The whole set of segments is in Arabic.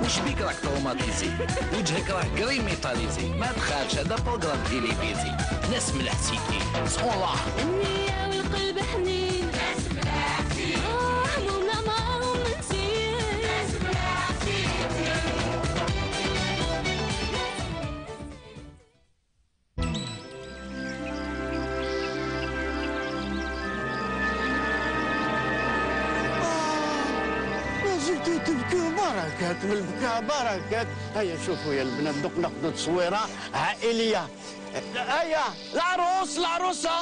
وش بيك راك تروماتيزي؟ وجهك راه كريم ميطاليزي. ما تخافش هذا بروغرام تيليفيزي. ناس ملاح سيكي سون الله. النية والقلب حنين. ناس ملاح سيكي. همومنا معاهم منسيين. ناس ملاح سيكي. بركات من البكاء بركات. هيا شوفوا يا البنات دوك ناخذوا تصويره عائليه. هيا العروس العروسه.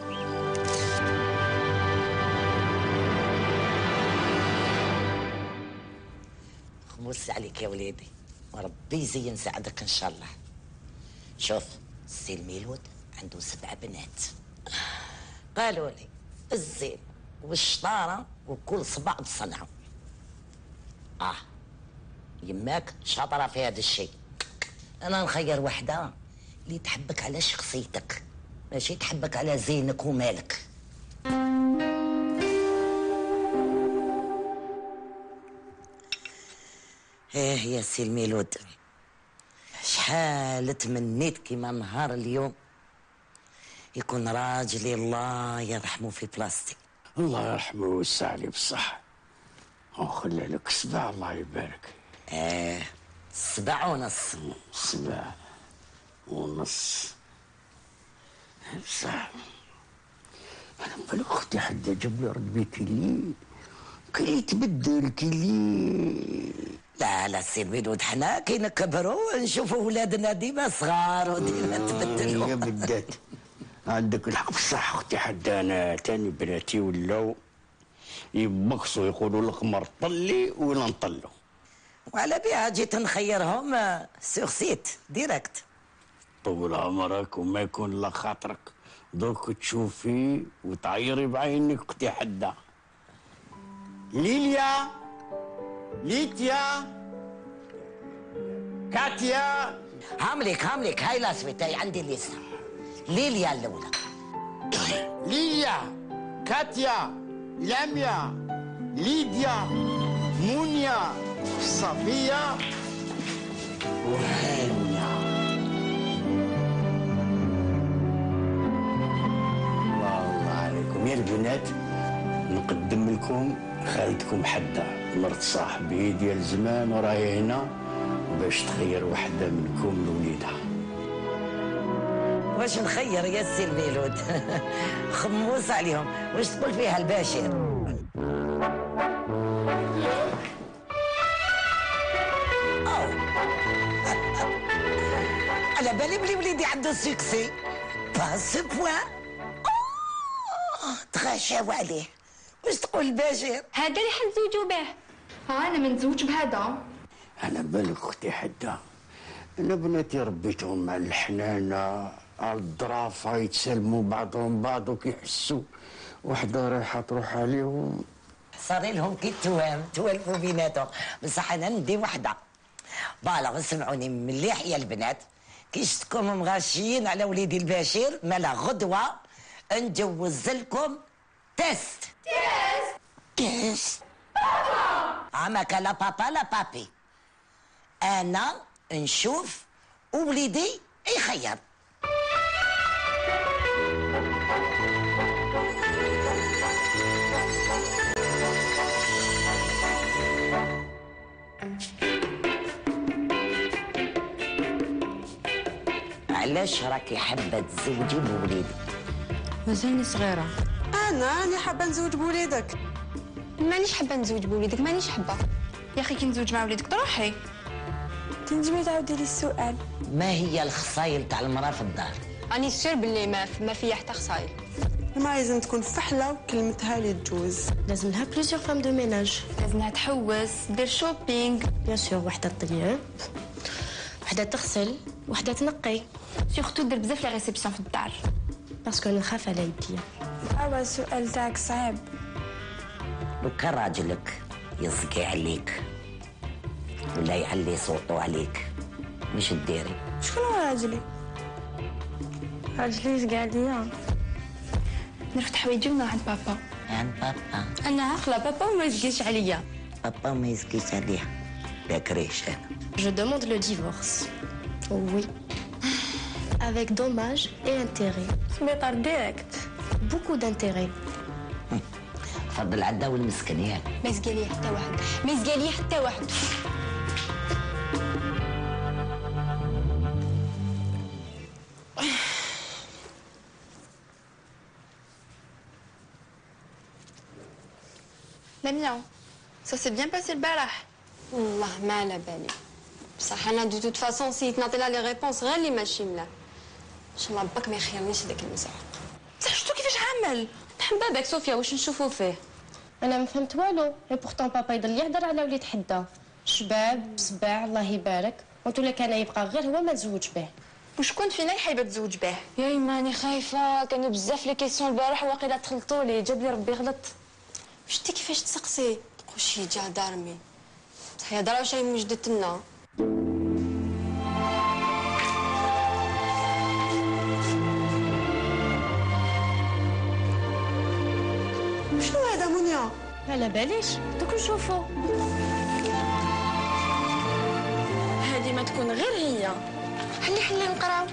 خمس عليك يا وليدي وربي يزين سعدك ان شاء الله. شوف السي الميلود عنده 7 بنات. قالوا لي الزين والشطاره وكل صبع بصنعه. يماك شاطره في هذا الشيء. انا نخير وحده اللي تحبك على شخصيتك ماشي تحبك على زينك ومالك. يا سي الميلود شحال تمنيت كيما نهار اليوم يكون راجلي الله يرحمه في بلاصتي. الله يرحمه ويوسع عليه بالصحه وخلي لك 7 الله يبارك. 7.5. 7.5 بصح انا بالك اختي حدا جاب لي رد كي يتبدل كي لا سي الميلود حنا كي نكبروا نشوفوا ولادنا ديما صغار وديما تبدلوا. هي بدات عندك الحق بصح اختي حدا انا تاني بناتي ولاو يبقصوا يقولوا القمر طلي ولا نطلو. وعلى بها جيت نخيرهم سور سيت ديريكت. طول عمرك وما يكون لا خاطرك دوك تشوفي وتعيري بعينك اختي حدا. ليليا ليتيا كاتيا. هاملك هاي لاسويت هاي عندي الليسته. ليليا الاولى. ليليا كاتيا لاميا ليديا مونيا صفية وهانيا. الله عليكم يا البنات. نقدم لكم خالتكم حدا مرت صاحبي ديال زمان وراهي هنا باش تخير وحده منكم لوليدها. واش نخير يا سي الميلود؟ خموس عليهم. واش تقول فيها الباشر؟ على بالي بلي وليدي عنده سكسي با سو بوان. تغاشاو عليه. واش تقول الباشر؟ هذا اللي حنزوجوا به. انا منزوج بهذا. انا بالك اختي حدا انا بناتي ربيتهم مع الحنانه على الظرافه يتسلموا بعضهم بعض وكيحسوا وحده رايحه تروح عليهم. صار لهم كي التوام توالفوا بيناتهم. بصح انا ندي وحده. فوالا اسمعوني مليح يا البنات كي شفتكم مغاشيين على وليدي البشير مالا غدوه نجوز لكم تيست. بابا عمك لا بابا لا بابي. انا نشوف ووليدي يخير. علاش راكي حابه تزوجي بوليدي؟ مازالني صغيره. انا حابه نزوج بوليدك. مانيش حابه نزوج بوليدك مانيش حابه. يا اخي كي نزوج مع وليدك تروحي. تنجمي تعاودي لي السؤال؟ ما هي الخصايل تاع المراه في الدار؟ راني سير باللي ما فيا حتى خصايل. ما لازم تكون فحله وكلمتها لي تجوز. لازم لها بليزيور فام دو ميناج. لازمها تحوس دير شوبينغ. بيان سور وحده تطيب وحده تغسل وحده تنقي. سورتو دير بزاف لي ريسبسيون في الدار. باسكو نخاف على يديا. السؤال تاعك صعيب. لو كان راجلك يصقي عليك ولا يعلي صوته عليك مش ديري؟ شكون هو راجلي؟ راجلي يصقي عليا. نرفد حوايجي ونروح عند بابا. عند بابا؟ انا عاقله بابا وما يصقيش عليا. بابا ما يصقيش عليها. فاكريش انا. Je demande le divorce. Oui. Avec dommages et intérêts. سبيطار ديريكت. Beaucoup d'intérêts. تفضل عدا والمسكن ياك. ما يسقى لي حتى واحد، ما يسقى لي حتى واحد. لميا ça s'est bien passé البارح. والله ما على بالي. بصح انا دو توت فاسون سيت نعطي لها لي ريبونس غير اللي ماشي ملا. ان شاء الله باك ما يخيرنيش هذاك المسعق. بصح شفتو كيفاش عمل؟ نحن باباك صوفيا واش نشوفوا فيه؟ انا ما فهمت والو، اي بورتون بابا يضل يهضر على وليد حدا. شباب صباع الله يبارك، وانتو كان يبقى غير هو ما تزوج به. وشكون فينا يحب تزوج به؟ يا ماني خايفه، كانوا بزاف لي كيسيون البارح واقيلا تخلطوا لي، جاب لي ربي غلط. شتي كيفاش تسقسي؟ تقول شي جا دارمي. بصح هي دارا شي مجدت لنا. شنو هذا منيا؟ على باليش دوك نشوفو. هذه ما تكون غير هي. حلي نقراو.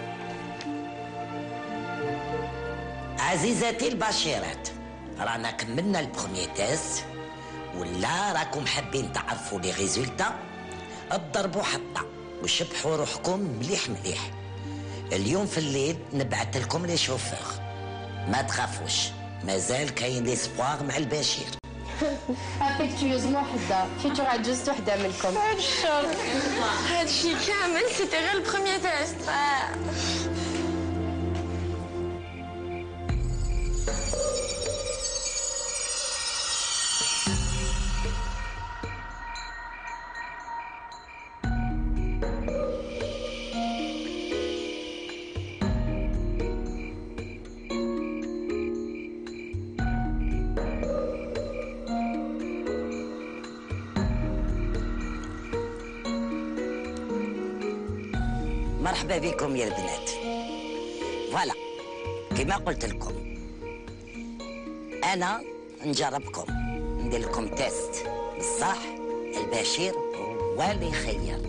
عزيزاتي البشيرات، رانا كملنا البروميي تيست، ولا راكم حابين تعرفوا لي ريزولتا؟ اضربوا حطه وشبحوا روحكم مليح مليح. اليوم في الليل نبعث لكم لي شوفور، ما تخافوش مازال كاين ليسبوار مع البشير. افيكتيوزمون حدا، كي تقعد جوست وحده منكم. بعد الشر. هادشي كامل سيتي غير البروميي تيست. مرحبا بكم يا البنات. فوالا كما قلت لكم انا نجربكم ندير لكم تيست، بصح البشير هو اللي يخير.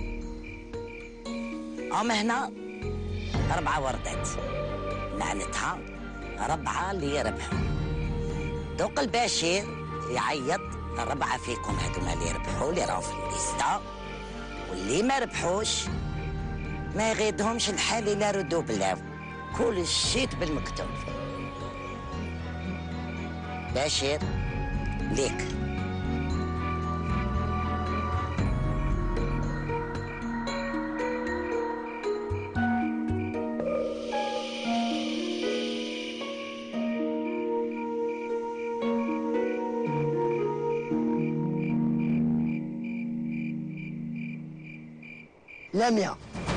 هنا 4 وردات، معناتها 4 اللي يربحوا. دوق البشير يعيط 4 فيكم هذوما اللي يربحوا اللي راهم في الليسته، واللي ما ربحوش ما يغيدهمش الحال إلا ردوا بلاو، كل شيء بالمكتوب. بشير ليك. لميا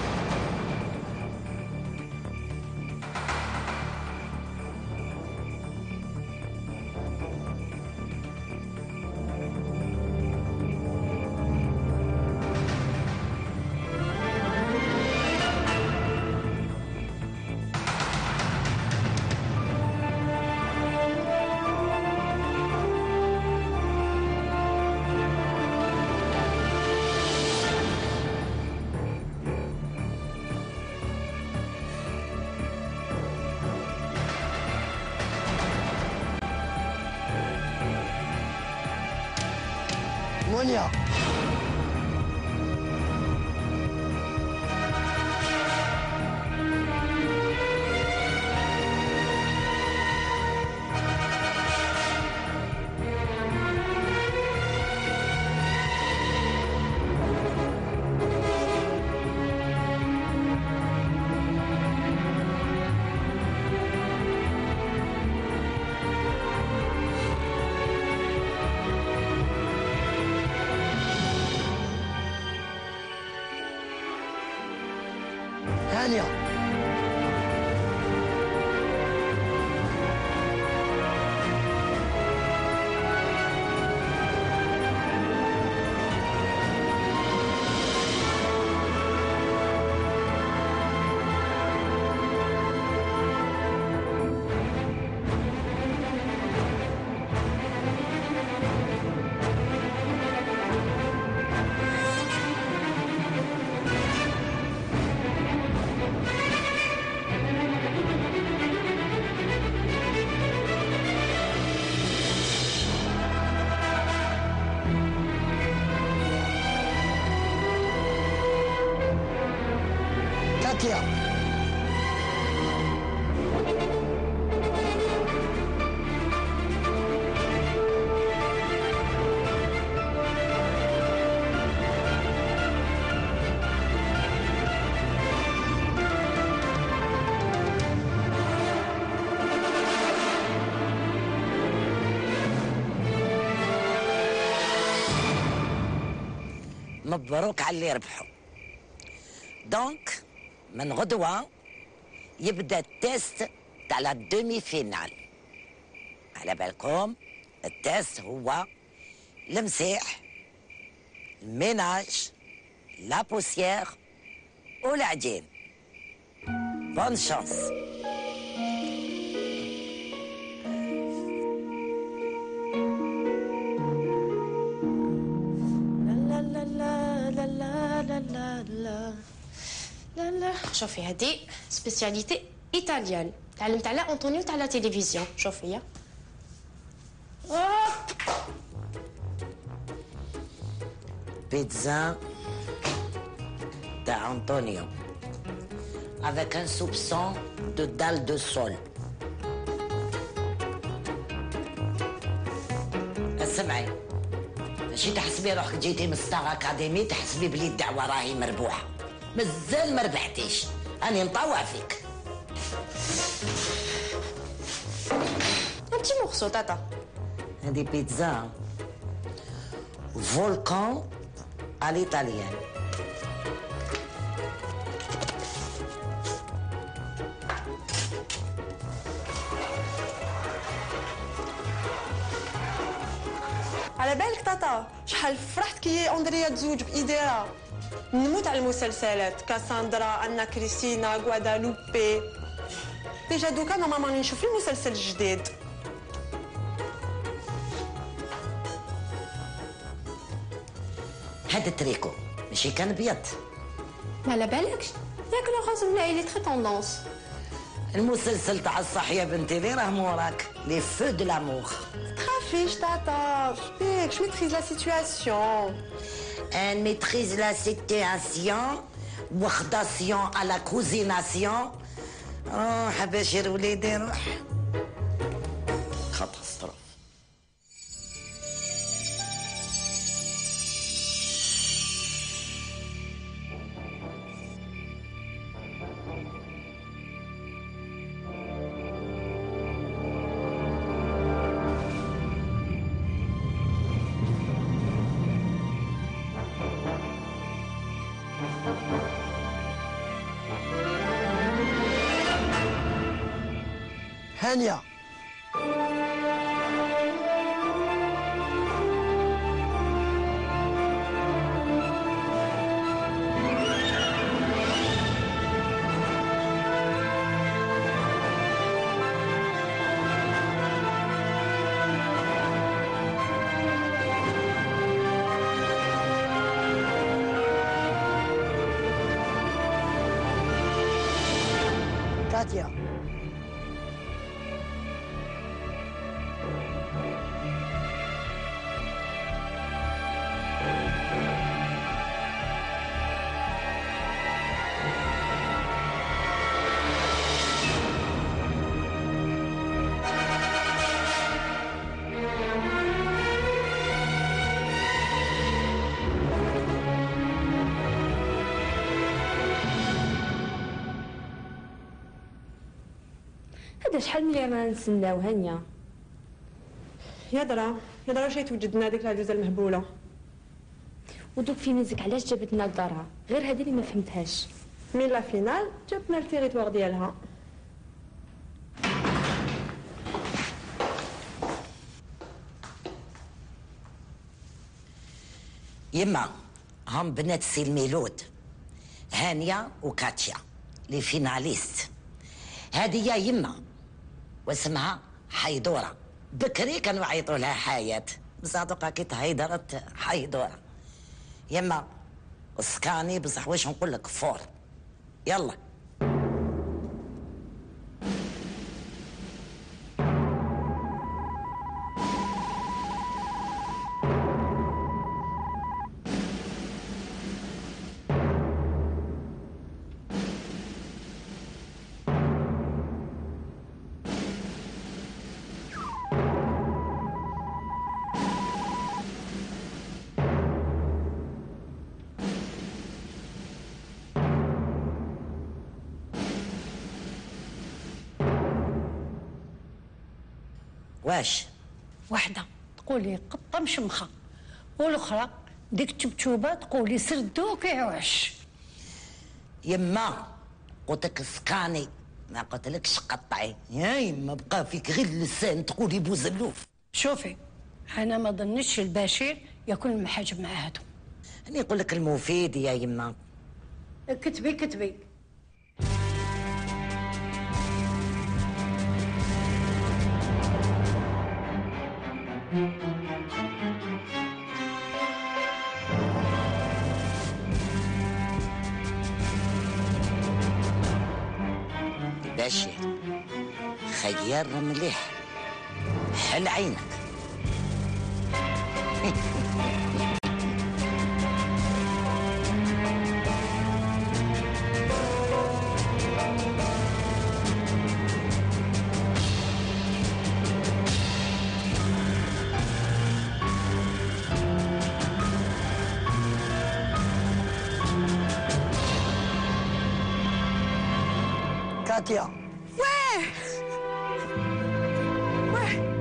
منيا هانية كاتيا. مبروك على اللي ربحوا. دونك من غدوة يبدا التيست تاع لا دومي فينال. على بالكم التيست هو المسيح، الميناج، لا بوسيير والعجين. بون شانس. لا شوفي هذه سبيسياليتي ايطاليان تعلمت على انطونيو تاع لا تيليفزيون. شوفي بيتزا تاع انطونيو avec un soupçon de dalle de sol. اسمعي، ماشي تحسبي روحك جيتي من ستار اكاديمي تحسبي بلي الدعوه راهي مربوحه. مازال ما ربحتيش، راني نطوع فيك. انتي مورسو تاتا. هذه بيتزا فولكان الإيطاليان. على بالك تاتا شحال فرحت كي اندريا تزوج بايديرا. نموت على المسلسلات كاساندرا، انا كريستينا، غوادالوبي. ديجا دوكا نورمالمون نشوف المسلسل الجديد. هذا تريكو ماشي كان بيض. ما على بالكش ياك لو غاز ولا إلي تخي طوندونس. المسلسل تاع الصح يا بنتي اللي راه موراك لي فو دو لامور. تخافيش تاتا، شبيك جو ميتريز لا سيتواسيون. ان ميتريز لا سيتواسيون وخداسيون على كوزيناسيون. روح بشير وليدي روح. كاتاستروف. هانية. كاتيا. هذا شحال ملي رانا نتسناو هانيه. يا درا شي توجدنا ديك العجوزه المهبوله. ودوك في ميزك علاش جابتنا لدارها؟ غير هذه اللي ما فهمتهاش. من لا فينال جابنا التيريتوار ديالها. يما هم بنات سي الميلود هانية وكاتيا لي فيناليست. هذه يا يما واسمها حيدورة. بكري كانوا يعيطوا لها حياة، بصح دوكا كي تهيدرت حيدورة. يما اسكاني بصح واش نقول لك فور. يلا واش؟ وحده تقولي قطه مشمخه، والاخرى ديك التبتوبه تقولي سردوك يعوش. يما قلت لك سقاني، ما قلت لكش قطعي. يا يما بقى فيك غير اللسان تقولي بوزلوف. شوفي انا ما ظنيتش البشير يكون المحاجب مع هادو. انا نقول لك المفيد يا يما. كتبي كتبي. البشير خيار مليح، حل عينك. كاتيا. واه واه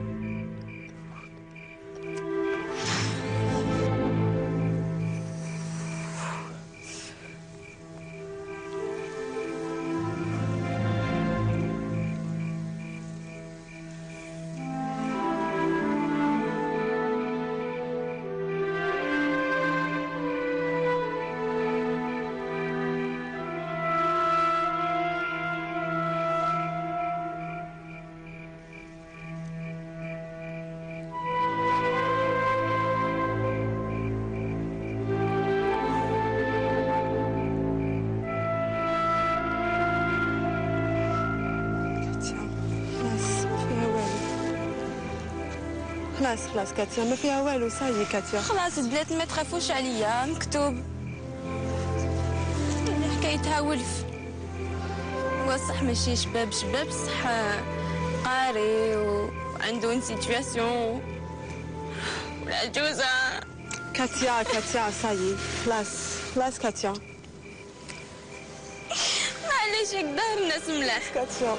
خلاص كاتيا ما فيها والو. صاي كاتيا خلاص البنات ما تخافوش عليا، مكتوب. حكايتها ولف. هو صح ماشي شباب صح قاري وعنده اون سيتوياسيون والعجوزة. كاتيا صاي خلاص كاتيا. معليش هكذا الناس ملاح. كاتيا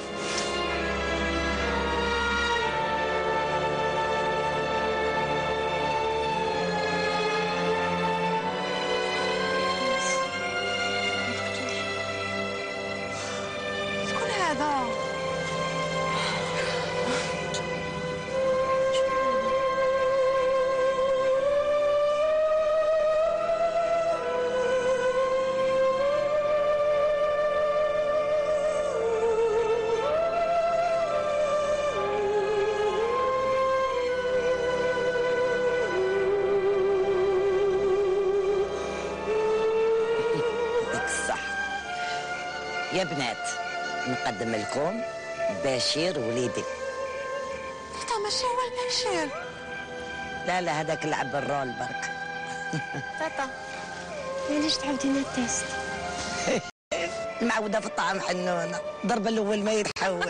يا بنات نقدم لكم بشير وليدي. تاتا ماشي هو البشير. لا هذاك لعب الرول برك. تاتا علاش تعاودينا التيست؟ المعودة في الطعام حنونة، ضرب الأول ما يتحول.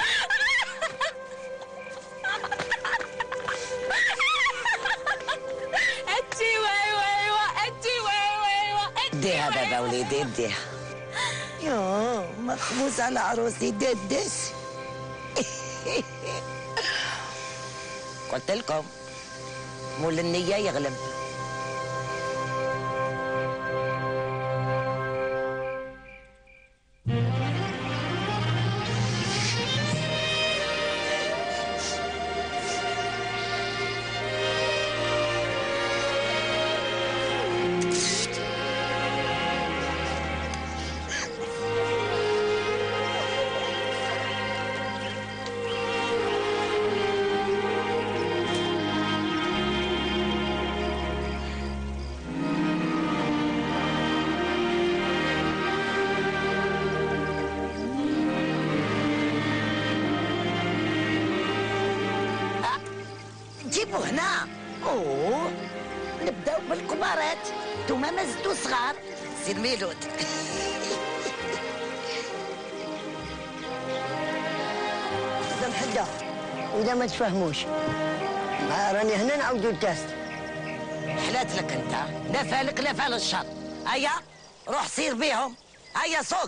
اديها بابا وليدي اديها. يوه مخبوز على عروسي ددس. قلت لكم مول النية يغلب. جيبوا هنا. اوه نبداو بالكبارات، نتوما ما زدتوا صغار. سي الميلود. إذا محدة وإذا ما تفهموش راني هنا نعاودو التيست. حلات لك انت، لا فالك لا فال الشر. هيا روح سير بيهم، هيا سوق.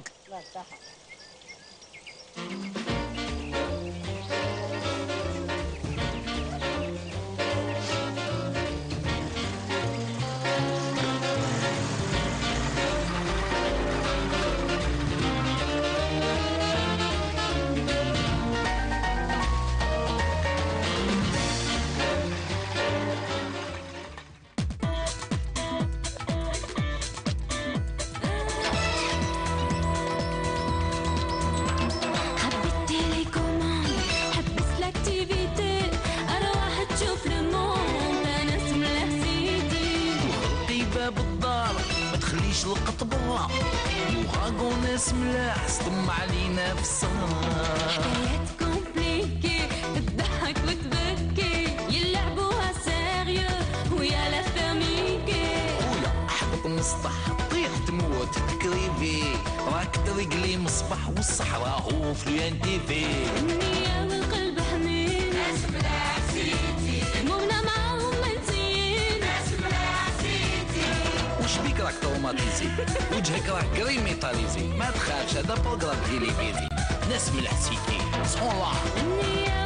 سلقت برا وغاقو ناس ملاح صدم علينا في السهر. حكايات كومبليكي تضحك وتبكي يلعبوها سيريو ويا لا فاميكي. ويا احبط مسطح طيح تموت تكريفي راك ترقلي مصباح والصحراء هو فلوين تيفي. النية والقلب حنين ناس ملاح سيتي همومنا معاهم منسيين ناس ملاح سيتي. وش بيك راك تروماتيزي وجهك راك كريم ميطاليزي ما تخافش هذا بروغرام تيليفيزي ناس ملح سيتي صون الله. النية